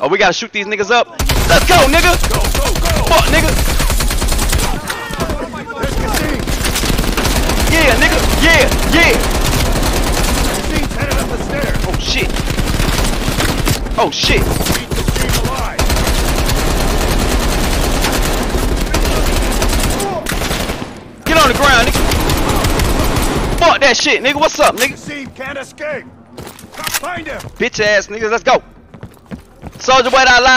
Oh, we gotta shoot these niggas up. Let's go, nigga. Fuck, nigga. Yeah, nigga. Yeah. Headed up the stairs. Oh shit. Oh shit. Keep the team alive. Get on the ground, nigga. Fuck that shit, nigga. What's up, nigga? Team can't escape. Find him. Bitch ass niggas. Let's go. Soldier Boy, I lied.